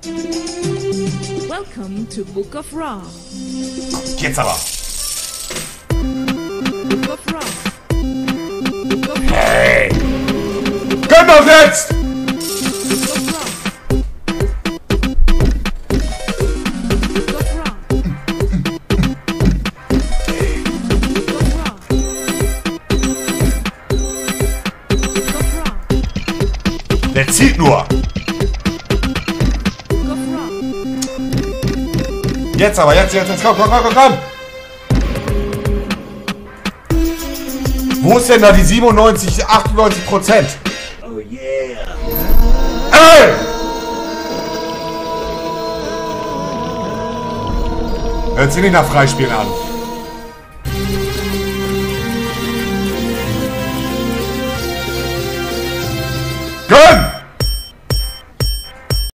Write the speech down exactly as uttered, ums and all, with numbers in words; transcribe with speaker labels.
Speaker 1: Welcome to Book of Ra.
Speaker 2: Jetzt aber.
Speaker 1: Book of Ra. Book of Ra.
Speaker 2: Hey! Gönn doch jetzt!
Speaker 1: Book of Ra. Book of Ra. Book of Ra. Book of Ra.
Speaker 2: Der zieht nur.
Speaker 1: Book of Ra.
Speaker 2: Jetzt aber, jetzt, jetzt, jetzt, komm, komm, komm, komm, komm! Wo ist denn da die siebenundneunzig, achtundneunzig Prozent?
Speaker 3: Oh yeah!
Speaker 2: Ey! Hört sich nicht nach Freispielen an. Gönn!